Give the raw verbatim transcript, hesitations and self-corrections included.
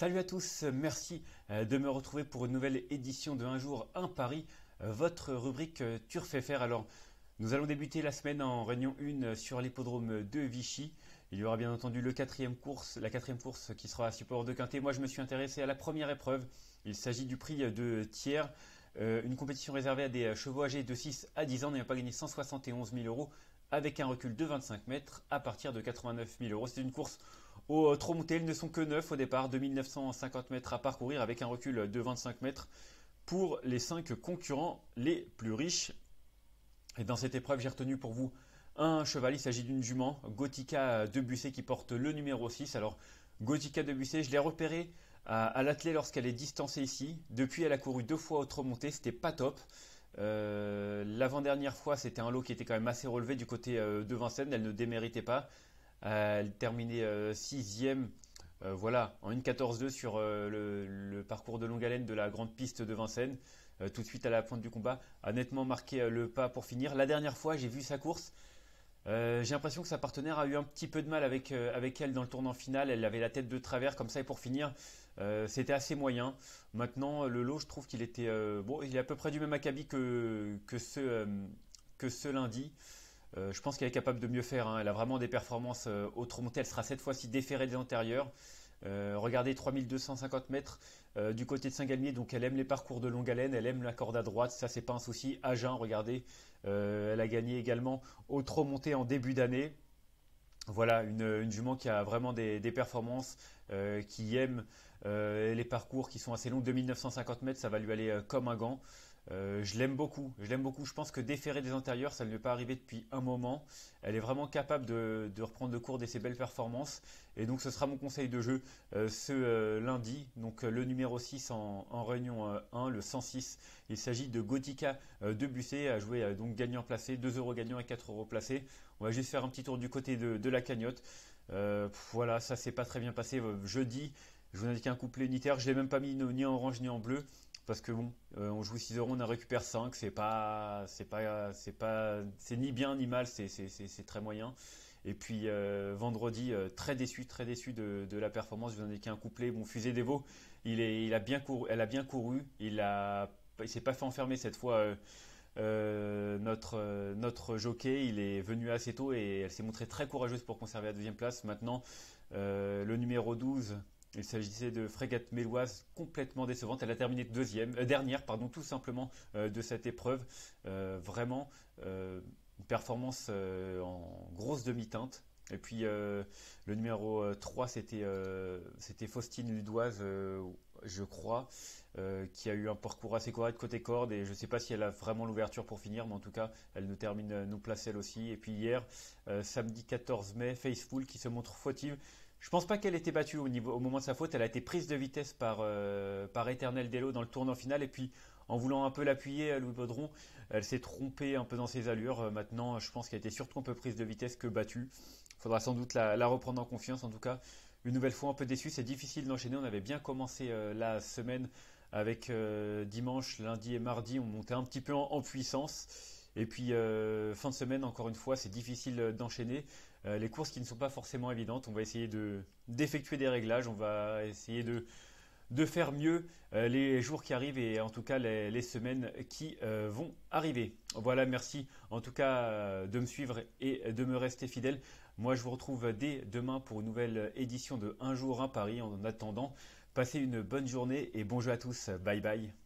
Salut à tous, merci euh, de me retrouver pour une nouvelle édition de Un jour, un pari, euh, votre rubrique euh, Turf F R. Alors, nous allons débuter la semaine en réunion un sur l'hippodrome de Vichy. Il y aura bien entendu le quatrième course, la quatrième course qui sera à support de Quintet. Moi, je me suis intéressé à la première épreuve. Il s'agit du prix de Thiers, euh, une compétition réservée à des chevaux âgés de six à dix ans n'ayant pas gagné cent soixante et onze mille euros avec un recul de vingt-cinq mètres à partir de quatre-vingt-neuf mille euros. C'est une course au trot monté. Ils ne sont que neuf au départ, deux mille neuf cent cinquante mètres à parcourir avec un recul de vingt-cinq mètres pour les cinq concurrents les plus riches. Et dans cette épreuve, j'ai retenu pour vous un cheval. Il s'agit d'une jument, Gothica de Bussé, qui porte le numéro six. Alors, Gothica de Bussé, je l'ai repérée à, à l'attelé lorsqu'elle est distancée ici. Depuis, elle a couru deux fois au trot monté. C'était pas top. Euh, L'avant-dernière fois, c'était un lot qui était quand même assez relevé du côté euh, de Vincennes. Elle ne déméritait pas. Euh, elle terminait euh, sixième. Euh, voilà, en une quatorze deux sur euh, le, le parcours de longue haleine de la grande piste de Vincennes. Euh, tout de suite à la pointe du combat, a nettement marqué euh, le pas pour finir. La dernière fois, j'ai vu sa course. Euh, j'ai l'impression que sa partenaire a eu un petit peu de mal avec, euh, avec elle dans le tournant final. Elle avait la tête de travers comme ça et pour finir, euh, c'était assez moyen. Maintenant, le lot, je trouve qu'il était euh, bon, il est à peu près du même acabit que, que, ce, euh, que ce lundi. Euh, je pense qu'elle est capable de mieux faire, hein. Elle a vraiment des performances euh, au trot monté. Elle sera cette fois-ci déférée des antérieurs. Euh, regardez, trois mille deux cent cinquante mètres euh, du côté de Saint-Galmier. Donc elle aime les parcours de longue haleine, elle aime la corde à droite. Ça, c'est pas un souci. Agen, regardez, euh, elle a gagné également au trot monté en début d'année. Voilà, une, une jument qui a vraiment des, des performances, euh, qui aime euh, les parcours qui sont assez longs. deux mille neuf cent cinquante mètres, ça va lui aller euh, comme un gant. Euh, je l'aime beaucoup, je l'aime beaucoup. Je pense que déférer des antérieurs, ça ne lui est pas arrivé depuis un moment. Elle est vraiment capable de, de reprendre le cours de ses belles performances. Et donc ce sera mon conseil de jeu euh, ce euh, lundi. Donc euh, le numéro six en, en réunion euh, un, le cent six. Il s'agit de Gothica euh, de Bussé, à jouer euh, donc gagnant placé, deux euros gagnant et quatre euros placés. On va juste faire un petit tour du côté de, de la cagnotte. Euh, pff, voilà, ça s'est pas très bien passé. Euh, jeudi, je vous indique un couplet unitaire. Je l'ai même pas mis ni en orange ni en bleu. Parce que bon, euh, on joue six euros, on en récupère cinq, c'est pas, c'est pas, c'est pas, c'est ni bien ni mal, c'est, c'est, c'est, c'est très moyen. Et puis euh, vendredi, euh, très déçu, très déçu de, de la performance. Je vous indique un couplet. Bon, Fusée des Veaux, il est, il a bien couru, elle a bien couru. Il a, il s'est pas fait enfermer cette fois. Euh, euh, notre euh, notre jockey, il est venu assez tôt et elle s'est montrée très courageuse pour conserver la deuxième place. Maintenant, euh, le numéro douze. Il s'agissait de Frégate Méloise complètement décevante. Elle a terminé deuxième, euh, dernière, pardon, tout simplement euh, de cette épreuve. Euh, vraiment euh, une performance euh, en grosse demi-teinte. Et puis euh, le numéro euh, trois, c'était euh, c'était Faustine Ludoise, euh, je crois, euh, qui a eu un parcours assez correct côté corde. Et je ne sais pas si elle a vraiment l'ouverture pour finir, mais en tout cas, elle nous termine, euh, nous place elle aussi. Et puis hier, euh, samedi quatorze mai, Faithful qui se montre fautive. Je pense pas qu'elle ait été battue au, niveau, au moment de sa faute. Elle a été prise de vitesse par, euh, par Éternel Delo dans le tournant final. Et puis, en voulant un peu l'appuyer, Louis Baudron, elle s'est trompée un peu dans ses allures. Euh, maintenant, je pense qu'elle a été surtout un peu prise de vitesse que battue. Il faudra sans doute la, la reprendre en confiance. En tout cas, une nouvelle fois un peu déçu. C'est difficile d'enchaîner. On avait bien commencé euh, la semaine avec euh, dimanche, lundi et mardi. On montait un petit peu en, en puissance. Et puis euh, fin de semaine, encore une fois, c'est difficile d'enchaîner. Euh, les courses qui ne sont pas forcément évidentes, on va essayer de d'effectuer des réglages, on va essayer de de faire mieux euh, les jours qui arrivent et en tout cas les, les semaines qui euh, vont arriver. Voilà, merci en tout cas euh, de me suivre et de me rester fidèle. Moi, je vous retrouve dès demain pour une nouvelle édition de Un jour, un pari. En attendant, passez une bonne journée et bon jeu à tous. Bye bye.